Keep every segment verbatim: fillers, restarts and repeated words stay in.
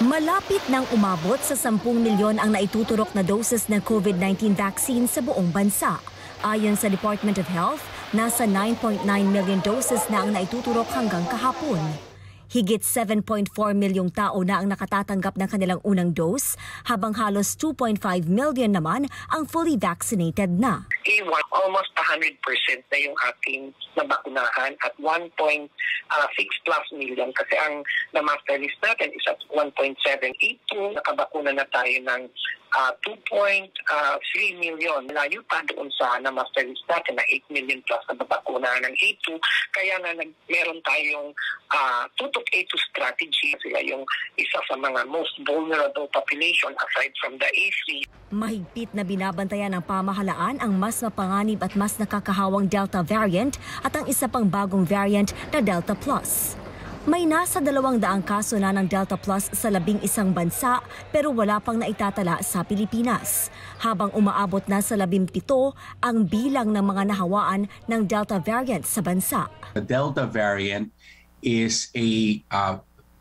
Malapit nang umabot sa sampung milyon ang naituturok na doses ng COVID nineteen vaccine sa buong bansa. Ayon sa Department of Health, nasa nine point nine million doses na ang naituturok hanggang kahapon. Higit seven point four milyong tao na ang nakatatanggap ng kanilang unang dose, habang halos two point five million naman ang fully vaccinated na. Almost one hundred percent na yung ating nabakunahan at one point six plus million kasi ang na-master list natin is at one point seven eight two. Nakabakuna na tayo ng uh, two point three million. Layo pa doon sa na-master list natin na eight million plus na nabakunahan ng A two. Kaya nga nag, meron tayong uh, tutok A two strategy. Sila yung isa sa mga most vulnerable population aside from the A three. Mahigpit na binabantayan ng pamahalaan ang mas mapanganib at mas nakakahawang Delta variant at ang isa pang bagong variant na Delta Plus. May nasa dalawang daang kaso na ng Delta Plus sa labing isang bansa pero wala pang naitatala sa Pilipinas. Habang umaabot na sa labing pito ang bilang ng mga nahawaan ng Delta variant sa bansa. The Delta variant is a uh,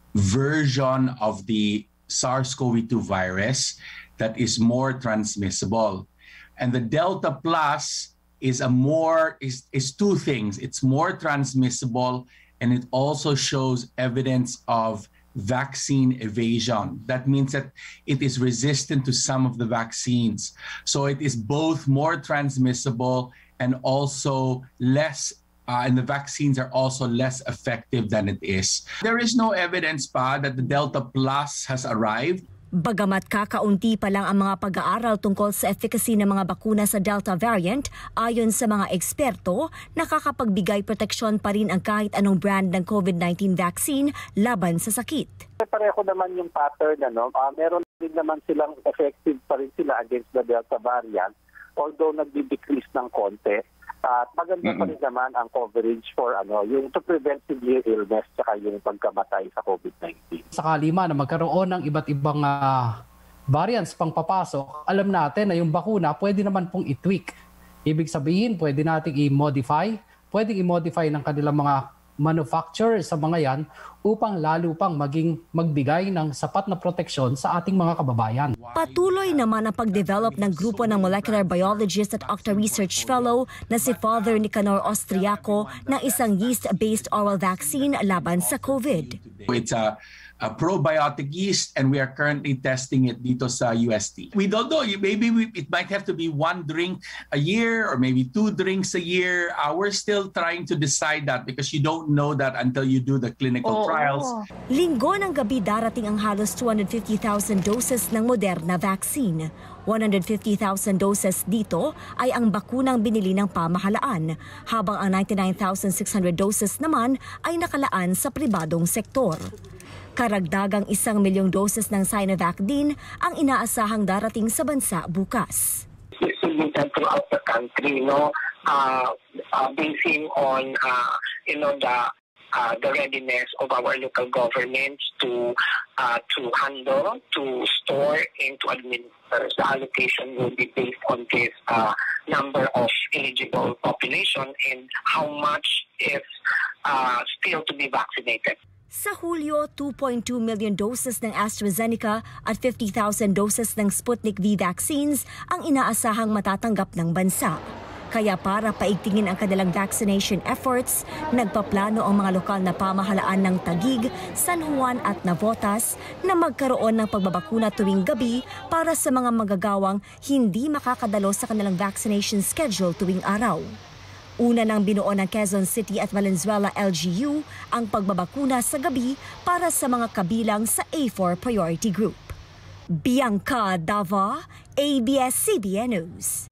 version of the SARS CoV two virus that is more transmissible. And the Delta Plus is a more is, is two things. It's more transmissible and it also shows evidence of vaccine evasion. That means that it is resistant to some of the vaccines. So it is both more transmissible and also less Uh, and the vaccines are also less effective than it is. There is no evidence pa that the Delta Plus has arrived. Bagamat kakaunti pa lang ang mga pag-aaral tungkol sa efficacy ng mga bakuna sa Delta variant, ayon sa mga eksperto, nakakapagbigay proteksyon pa rin ang kahit anong brand ng COVID nineteen vaccine laban sa sakit. Pareho naman yung pattern, ano? Uh, meron din naman silang effective pa rin sila against the Delta variant, although nagdi-decrease ng konti. At maganda pa rin naman ang coverage for ano, yung to prevent severe illness at yung pagkamatay sa COVID nineteen. Sakali man na magkaroon ng iba't ibang uh, variants pang papasok, alam natin na yung bakuna pwede naman pong i-tweak. Ibig sabihin, pwede nating i-modify, pwedeng i-modify ng kanilang mga manufacturer sa mga yan upang lalo pang maging magbigay ng sapat na proteksyon sa ating mga kababayan. Patuloy naman ang pag-develop ng grupo ng molecular biologist at Octa Research Fellow na si Father Nicanor Austriaco ng isang yeast-based oral vaccine laban sa COVID. It's a a probiotic yeast and we are currently testing it dito sa U S T. We don't know, maybe we, it might have to be one drink a year or maybe two drinks a year. Uh, we're still trying to decide that because you don't know that until you do the clinical oh, trials. Linggo ng gabi darating ang halos two hundred fifty thousand doses ng Moderna vaccine. one hundred fifty thousand doses dito ay ang bakunang binili ng pamahalaan, habang ang ninety-nine thousand six hundred doses naman ay nakalaan sa pribadong sektor. Karagdagang isang milyong doses ng Sinovac din ang inaasahang darating sa bansa bukas. Distributed throughout the country, no, uh, uh, basing on, uh, you know, the uh, the readiness of our local governments to uh, to handle, to store, and to administer. The allocation will be based on this uh, number of eligible population and how much is uh, still to be vaccinated. Sa Hulyo, two point two million doses ng AstraZeneca at fifty thousand doses ng Sputnik V vaccines ang inaasahang matatanggap ng bansa. Kaya para paigtingin ang kanilang vaccination efforts, nagpaplano ang mga lokal na pamahalaan ng Taguig, San Juan at Navotas na magkaroon ng pagbabakuna tuwing gabi para sa mga magagawang hindi makakadalo sa kanilang vaccination schedule tuwing araw. Una nang binuo ng Quezon City at Valenzuela L G U ang pagbabakuna sa gabi para sa mga kabilang sa A four priority group. Bianca Dava, A B S C B N News.